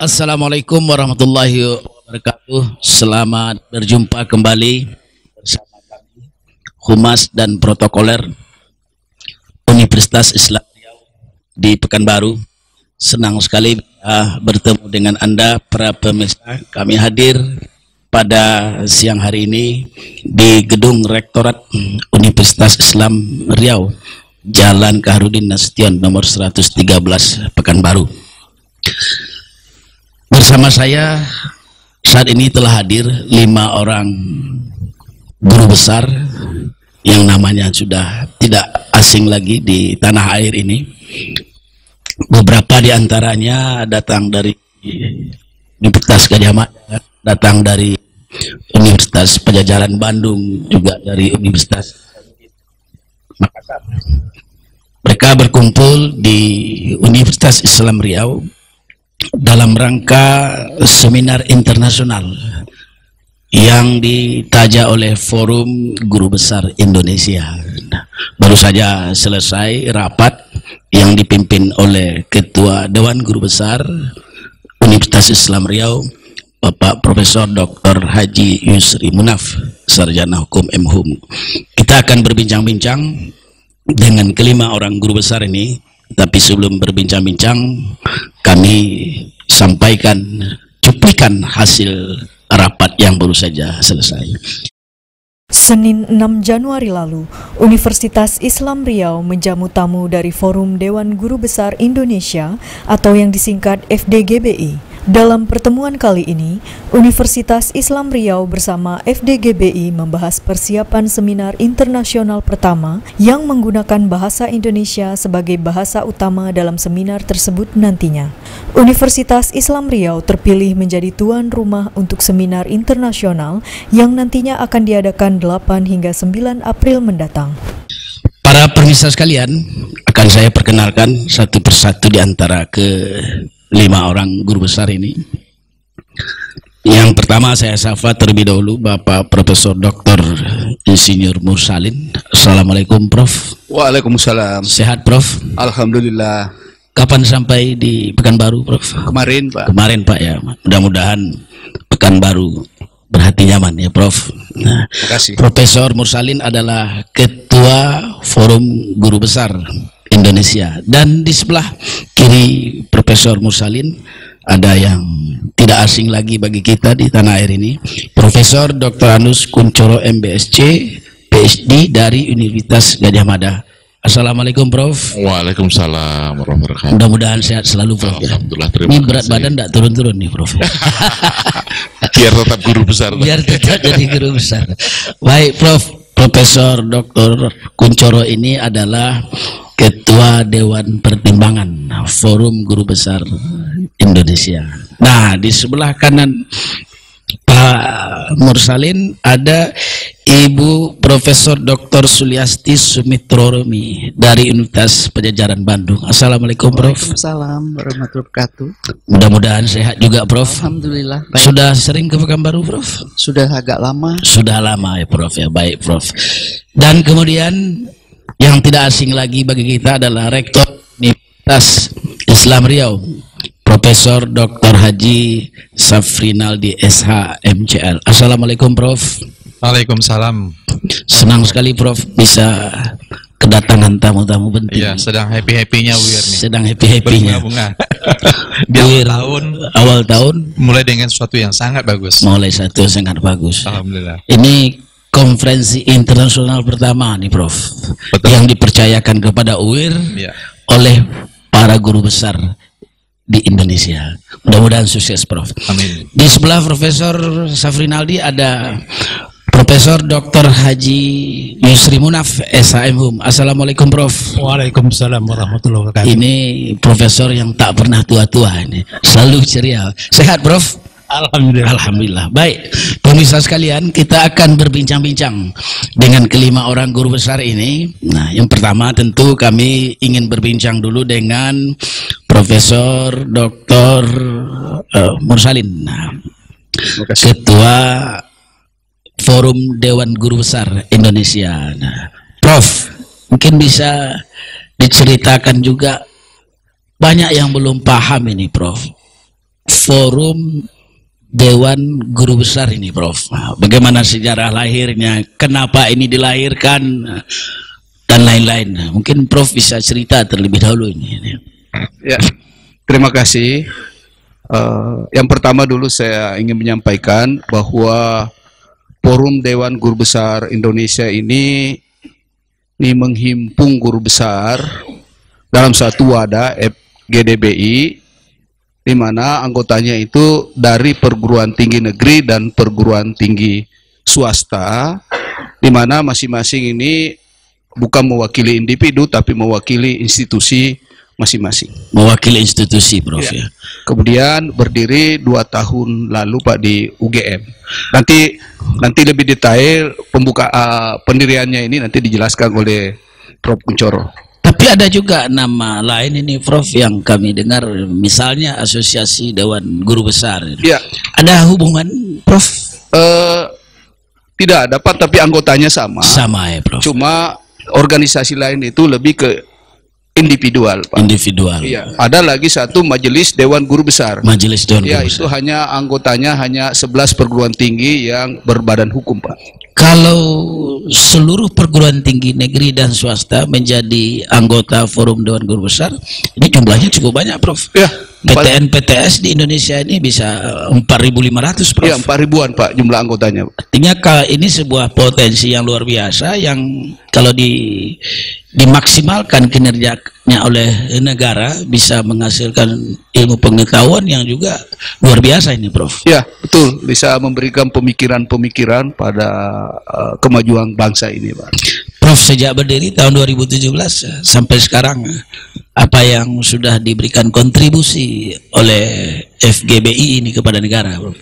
Assalamualaikum warahmatullahi wabarakatuh. Selamat berjumpa kembali bersama kami, Humas dan Protokoler Universitas Islam Riau di Pekanbaru. Senang sekali bertemu dengan Anda para pemirsa. Kami hadir pada siang hari ini di Gedung Rektorat Universitas Islam Riau, Jalan Kaharudin Nasution nomor 113 Pekanbaru. Bersama saya saat ini telah hadir 5 orang guru besar yang namanya sudah tidak asing lagi di tanah air ini. Beberapa di antaranya datang dari Universitas Gadjah Mada, datang dari Universitas Padjadjaran Bandung, juga dari Universitas Makassar. Mereka berkumpul di Universitas Islam Riau dalam rangka seminar internasional yang ditaja oleh Forum Guru Besar Indonesia. Baru saja selesai rapat yang dipimpin oleh Ketua Dewan Guru Besar Universitas Islam Riau, Bapak Profesor Dr. Haji Yusri Munaf, Sarjana Hukum M.Hum. Kita akan berbincang-bincang dengan kelima orang guru besar ini. Tapi sebelum berbincang-bincang, kami sampaikan cuplikan hasil rapat yang baru saja selesai. Senin 6 Januari lalu, Universitas Islam Riau menjamu tamu dari Forum Dewan Guru Besar Indonesia atau yang disingkat FDGBI. Dalam pertemuan kali ini, Universitas Islam Riau bersama FDGBI membahas persiapan seminar internasional pertama yang menggunakan bahasa Indonesia sebagai bahasa utama dalam seminar tersebut nantinya. Universitas Islam Riau terpilih menjadi tuan rumah untuk seminar internasional yang nantinya akan diadakan 8 hingga 9 April mendatang. Para pemirsa sekalian, akan saya perkenalkan satu persatu di antara ke-5 orang guru besar ini. Yang pertama saya sapa terlebih dahulu Bapak Profesor Dr. Insinyur Mursalin. Assalamualaikum Prof. Waalaikumsalam. Sehat Prof? Alhamdulillah. Kapan sampai di Pekanbaru Prof? Kemarin Pak. Kemarin Pak ya. Mudah-mudahan Pekanbaru berhati nyaman ya Prof. Nah, Terima kasih. Profesor Mursalin adalah Ketua Forum Guru Besar Indonesia, dan di sebelah kiri Profesor Mursalin ada yang tidak asing lagi bagi kita di tanah air ini, Profesor Dr. Anus Kuncoro MBSC PhD dari Universitas Gadjah Mada. Assalamualaikum Prof. Waalaikumsalam warahmatullahi wabarakatuh. Mudah-mudahan sehat selalu Prof. Alhamdulillah, terima Ini kasih. berat badan tidak turun-turun nih Prof. Biar tetap guru besar. Biar tetap jadi guru besar. Baik Prof. Profesor Dr. Kuncoro ini adalah Ketua Dewan Pertimbangan Forum Guru Besar Indonesia. Nah, di sebelah kanan Pak Mursalin ada Ibu Profesor Dr. Suliasti Sumitroromi dari Universitas Padjadjaran Bandung. Assalamualaikum Prof. Waalaikumsalam warahmatullahi wabarakatuh. Mudah-mudahan sehat juga Prof. Alhamdulillah. Baik. Sudah sering ke Pekanbaru Prof? Sudah agak lama. Sudah lama ya Prof ya. Baik Prof. Dan kemudian yang tidak asing lagi bagi kita adalah Rektor Universitas Islam Riau, Profesor Dr. Haji Safrinaldi SH MCL. Assalamualaikum Prof. Waalaikumsalam. Senang sekali Prof bisa kedatangan tamu-tamu penting. Iya, sedang happy-happynya Wir nih. Sedang happy-happynya. Berbunga-bunga. Di awal tahun mulai dengan sesuatu yang sangat bagus. mulai satu sangat bagus. Alhamdulillah. Ini konferensi internasional pertama nih Prof. Betul. Yang dipercayakan kepada UIR Iya. oleh para guru besar di Indonesia. Mudah-mudahan sukses Prof. Amin. Di sebelah Profesor Safrinaldi ada Profesor Dr. Haji Yusri Munaf SHM. Assalamualaikum Prof. Waalaikumsalam warahmatullahi wabarakatuh. Ini profesor yang tak pernah tua-tua ini, selalu ceria. Sehat Prof? Alhamdulillah. Alhamdulillah. Baik, pemirsa sekalian, kita akan berbincang-bincang dengan kelima orang guru besar ini. Nah, yang pertama tentu kami ingin berbincang dulu dengan Profesor Dr. Mursalin, Ketua Forum Dewan Guru Besar Indonesia. Nah, Prof, mungkin bisa diceritakan juga, banyak yang belum paham ini Prof. Forum Dewan Guru Besar ini, Prof. Nah, bagaimana sejarah lahirnya, kenapa ini dilahirkan, dan lain-lain. Mungkin Prof bisa cerita terlebih dahulu ini. Ya, terima kasih. Yang pertama dulu saya ingin menyampaikan bahwa Forum Dewan Guru Besar Indonesia ini menghimpun guru besar dalam satu wadah FGDBI, di mana anggotanya itu dari perguruan tinggi negeri dan perguruan tinggi swasta, di mana masing-masing ini bukan mewakili individu tapi mewakili institusi masing-masing. Mewakili institusi, Prof. Ya. Kemudian berdiri 2 tahun lalu Pak di UGM. Nanti lebih detail pendiriannya ini nanti dijelaskan oleh Prof. Kuncoro. Tapi ada juga nama lain ini, Prof, yang kami dengar, misalnya Asosiasi Dewan Guru Besar. Ya. Ada hubungan, Prof? Tidak ada Pak, tapi anggotanya sama. Sama ya, Prof. Cuma organisasi lain itu lebih ke individual, Pak. Individual. Iya. Ada lagi satu Majelis Dewan Guru Besar. Majelis Dewan Ya, Guru itu Besar. hanya anggotanya hanya 11 perguruan tinggi yang berbadan hukum, Pak. Kalau seluruh perguruan tinggi negeri dan swasta menjadi anggota Forum Dewan Guru Besar, ini jumlahnya cukup banyak, Prof. Ya, PTN PTS di Indonesia ini bisa 4.500, Prof. ya 4.000-an Pak jumlah anggotanya. Artinya ini sebuah potensi yang luar biasa yang kalau dimaksimalkan kinerjanya oleh negara bisa menghasilkan ilmu pengetahuan yang juga luar biasa ini, Prof. Ya, betul, bisa memberikan pemikiran-pemikiran pada kemajuan bangsa ini, Pak. Prof, sejak berdiri tahun 2017 sampai sekarang, apa yang sudah diberikan kontribusi oleh FGBI ini kepada negara, Prof?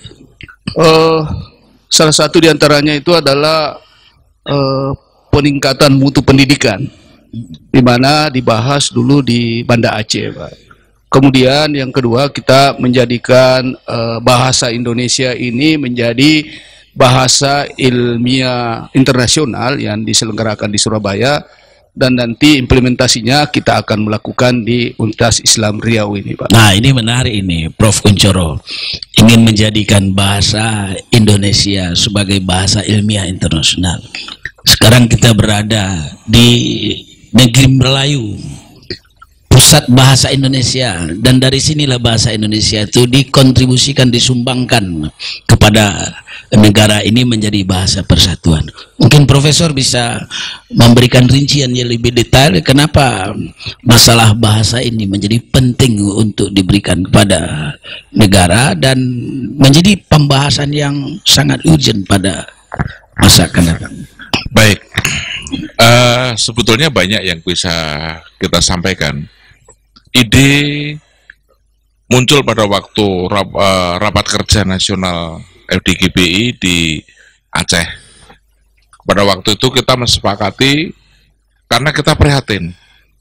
Salah satu diantaranya itu adalah peningkatan mutu pendidikan, di mana dibahas dulu di Banda Aceh, Pak. Kemudian yang kedua, kita menjadikan bahasa Indonesia ini menjadi bahasa ilmiah internasional yang diselenggarakan di Surabaya, dan nanti implementasinya kita akan melakukan di Universitas Islam Riau ini, Pak. Nah, ini menarik ini, Prof. Kuncoro ingin menjadikan bahasa Indonesia sebagai bahasa ilmiah internasional. Sekarang kita berada di negeri Melayu, pusat bahasa Indonesia, dan dari sinilah bahasa Indonesia itu dikontribusikan, disumbangkan kepada negara ini menjadi bahasa persatuan. Mungkin Profesor bisa memberikan rincian yang lebih detail kenapa masalah bahasa ini menjadi penting untuk diberikan kepada negara dan menjadi pembahasan yang sangat urgent pada masa akan datang. Baik, sebetulnya banyak yang bisa kita sampaikan. Ide muncul pada waktu rapat kerja nasional FDGBI di Aceh. Pada waktu itu kita mensepakati, karena kita prihatin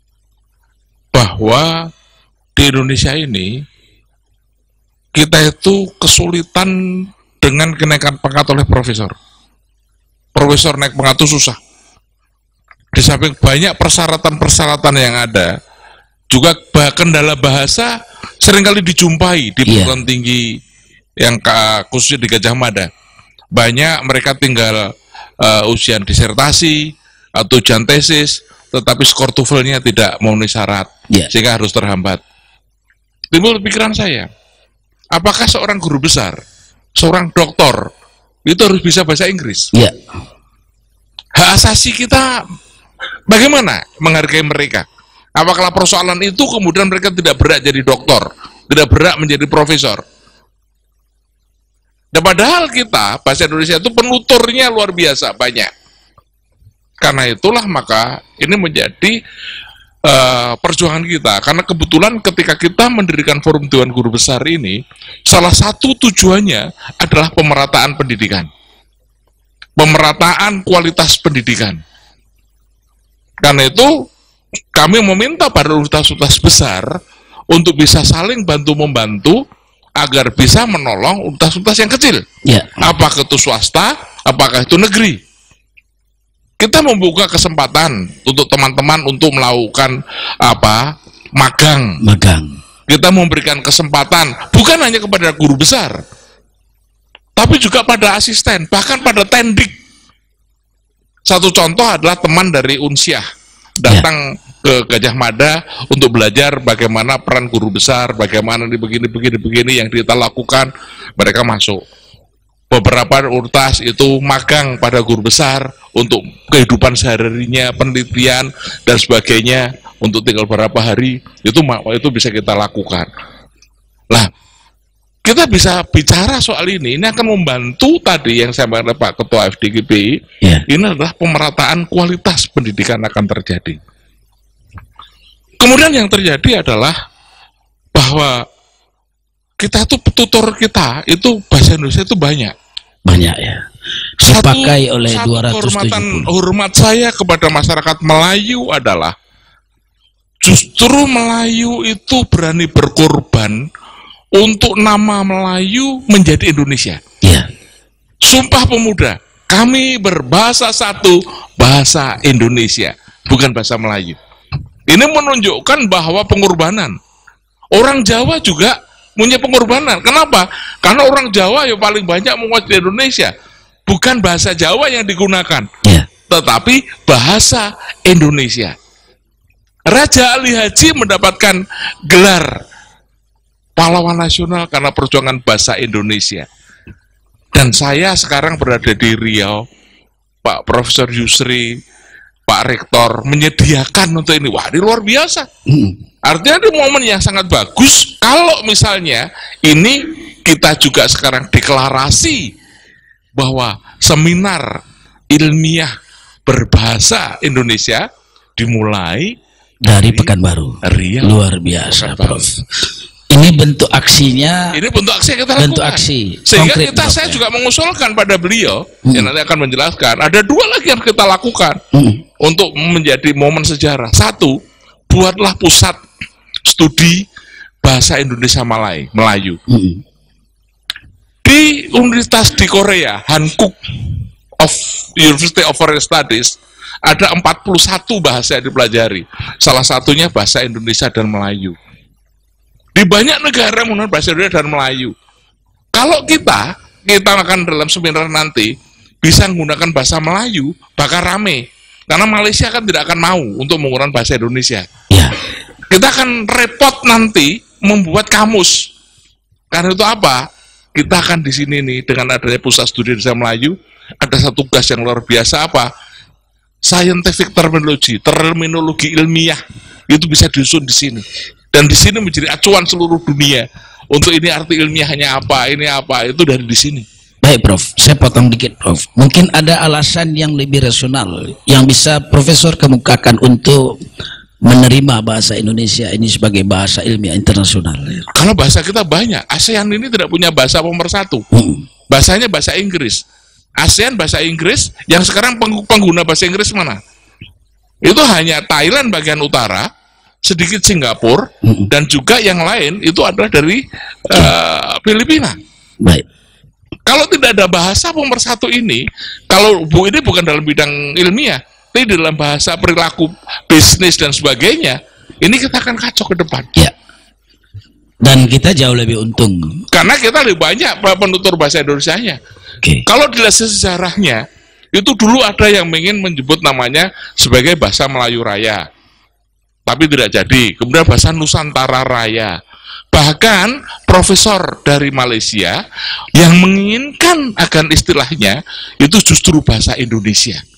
bahwa di Indonesia ini kita itu kesulitan dengan kenaikan pangkat oleh profesor. Profesor naik pangkat itu susah. Di samping banyak persyaratan-persyaratan yang ada, juga kendala bahasa seringkali dijumpai di perguruan tinggi yang khususnya di Gajah Mada. Banyak mereka tinggal ujian disertasi atau ujian tesis, tetapi skor TOEFL-nya tidak memenuhi syarat, sehingga harus terhambat. Timbul pikiran saya, apakah seorang guru besar, seorang doktor, itu harus bisa bahasa Inggris? Hak asasi kita bagaimana menghargai mereka? Apakah persoalan itu kemudian mereka tidak berhak jadi doktor, tidak berhak menjadi profesor? Dan padahal kita, bahasa Indonesia itu penuturnya luar biasa banyak. Karena itulah maka ini menjadi perjuangan kita. Karena kebetulan ketika kita mendirikan Forum Dewan Guru Besar ini, salah satu tujuannya adalah pemerataan pendidikan. Pemerataan kualitas pendidikan. Karena itu, kami meminta pada universitas besar untuk bisa saling bantu-membantu agar bisa menolong universitas yang kecil. Apakah itu swasta, apakah itu negeri. Kita membuka kesempatan untuk teman-teman untuk melakukan magang. Kita memberikan kesempatan bukan hanya kepada guru besar, tapi juga pada asisten, bahkan pada tendik. Satu contoh adalah teman dari Unsyah datang ke Gajah Mada untuk belajar bagaimana peran guru besar, bagaimana begini yang kita lakukan. Mereka masuk. Beberapa universitas itu magang pada guru besar untuk kehidupan sehari-harinya, penelitian dan sebagainya, untuk tinggal beberapa hari, itu bisa kita lakukan. Nah, kita bisa bicara soal ini akan membantu tadi yang saya bilang Pak Ketua FDGBI, ini adalah pemerataan kualitas pendidikan akan terjadi. Kemudian yang terjadi adalah bahwa kita tuh tutor kita itu bahasa Indonesia itu banyak ya. Dipakai oleh 270. Hormat saya kepada masyarakat Melayu adalah justru Melayu itu berani berkorban untuk nama Melayu menjadi Indonesia. Sumpah Pemuda, kami berbahasa satu, bahasa Indonesia, bukan bahasa Melayu. Ini menunjukkan bahwa pengorbanan. Orang Jawa juga punya pengorbanan. Kenapa? Karena orang Jawa yang paling banyak menguasai Indonesia. Bukan bahasa Jawa yang digunakan, tetapi bahasa Indonesia. Raja Ali Haji mendapatkan gelar pahlawan nasional karena perjuangan bahasa Indonesia. Dan saya sekarang berada di Riau, Pak Profesor Yusri, Pak Rektor menyediakan untuk ini. Wah, ini luar biasa. Artinya ini momen yang sangat bagus kalau misalnya ini kita juga sekarang deklarasi bahwa seminar ilmiah berbahasa Indonesia dimulai dari Pekanbaru. Riau. Luar biasa, Prof. Ini bentuk aksinya. Ini bentuk aksi yang kita lakukan. Bentuk aksi. Sehingga konkret, kita, saya juga mengusulkan pada beliau, yang nanti akan menjelaskan, ada dua lagi yang kita lakukan untuk menjadi momen sejarah. Satu, buatlah pusat studi bahasa Indonesia Melayu. Di universitas di Korea, Hankuk of University of Foreign Studies, ada 41 bahasa yang dipelajari. Salah satunya bahasa Indonesia dan Melayu. Di banyak negara menggunakan bahasa Indonesia dan Melayu. Kalau kita akan dalam seminar nanti bisa menggunakan bahasa Melayu, bakal rame. Karena Malaysia kan tidak akan mau untuk menggunakan bahasa Indonesia. Kita akan repot nanti membuat kamus. Karena itu apa? Kita akan di sini nih dengan adanya pusat studi Indonesia Melayu, ada satu tugas yang luar biasa apa? Scientific terminologi ilmiah itu bisa disusun di sini. Dan di sini menjadi acuan seluruh dunia. Untuk ini arti ilmiahnya apa, ini apa, itu dari di sini. Baik, Prof. Saya potong dikit, Prof. Mungkin ada alasan yang lebih rasional yang bisa Profesor kemukakan untuk menerima bahasa Indonesia ini sebagai bahasa ilmiah internasional. Kalau bahasa kita banyak, ASEAN ini tidak punya bahasa pemersatu. Bahasanya bahasa Inggris. ASEAN bahasa Inggris, yang sekarang pengguna bahasa Inggris mana? Itu hanya Thailand bagian utara, sedikit Singapura, dan juga yang lain itu adalah dari Filipina. Baik. Kalau tidak ada bahasa pemersatu ini, kalau ini bukan dalam bidang ilmiah, tapi dalam bahasa perilaku bisnis dan sebagainya, ini kita akan kacau ke depan. Ya. Dan kita jauh lebih untung. Karena kita lebih banyak penutur bahasa Indonesianya. Kalau dilihat sejarahnya, itu dulu ada yang ingin menyebut namanya sebagai bahasa Melayu Raya. Tapi tidak jadi. Kemudian bahasa Nusantara Raya. Bahkan profesor dari Malaysia yang menginginkan akan istilahnya itu justru bahasa Indonesia.